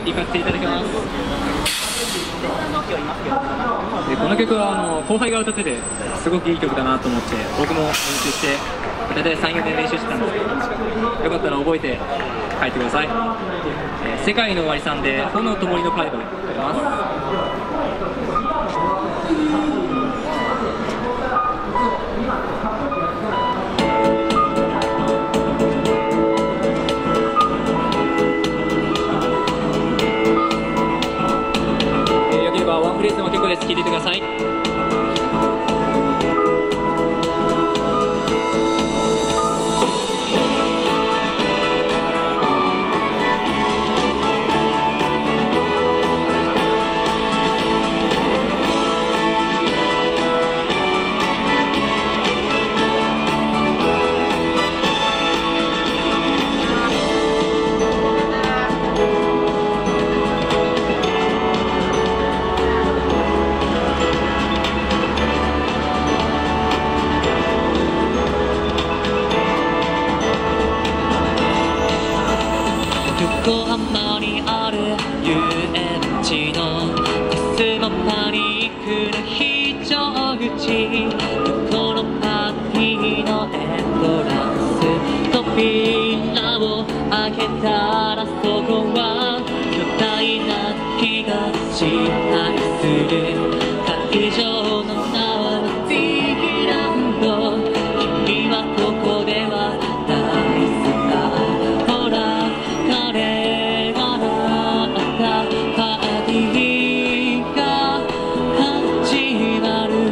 行かせていただきます。この曲は後輩が歌っててすごくいい曲だなと思って僕も練習して大体 3,4 年練習してたんですけど、よかったら覚えて書いてください。世界の終わりさんで炎と森のパレードを歌います。ワンフレーズの曲です。聴いてください。横浜にある遊園地のコスモパニックの非常口、どこのパーティーのエントランス、扉を開けたらそこは巨大な木が支配する会場の名はディズニーランド。君はここでは大好きだ。ほら彼がなったパーティーが始まる。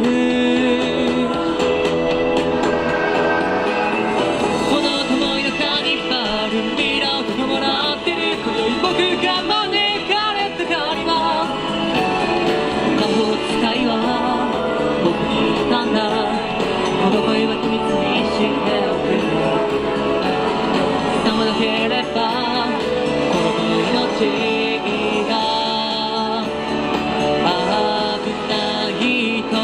この想いのカーニバル、未来をもらってる。今宵僕が招かれた狩りは魔法使いは僕に言ったんだ。この声は秘密にしておく。さもなければこの命が危ないと。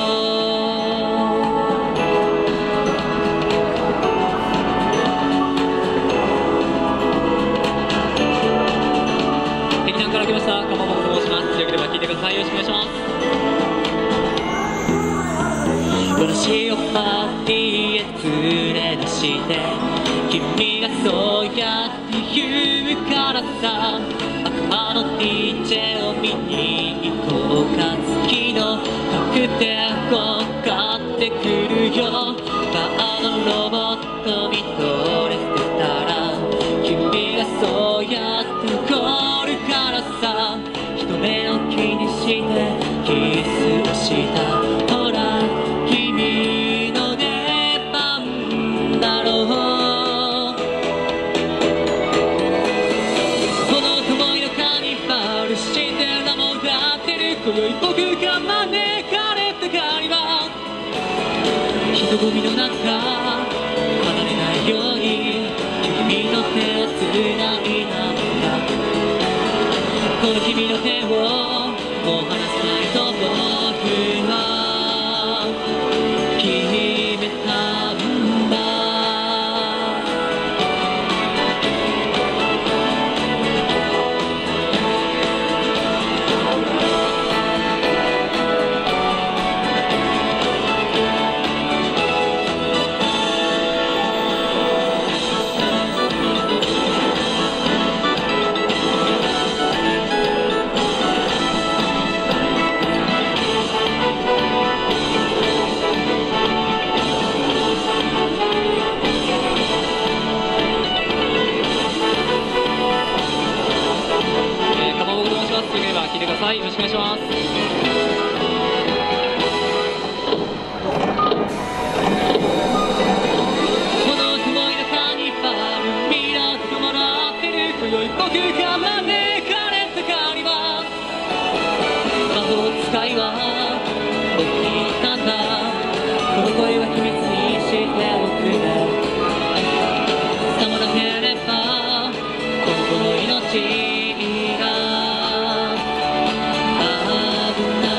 劇団から来ました鎌本と申します。よければ聴いてください。よろしくお願いします。私をパーティーへ連れ出して君がそうやって言うからさ、悪魔の DJ を見に行こうか。月の確定を買ってくるよ。バーのロボット見とれてたら君がそうやって怒るからさ、人目を気にしてキスをした。ほら君の出番だろう。この想いのカーニバル、シンデレラも歌ってる。今宵僕が招かれた狩りは人混みの中離れないように君の手をつないだんだ。この君の手をもう離さないと僕は決めたんだ。よければ聴いてください。よろしくお願いします。この想いのカーニバル、未来をもらってる。今宵僕が招かれた狩りは魔法使いは僕に言ったんだ。この声は秘密にしておくね。さもなければこの子の命が危ない。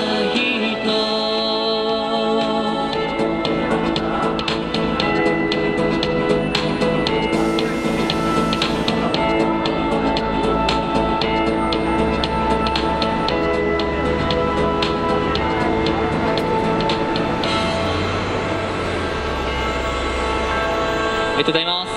りがとうございます。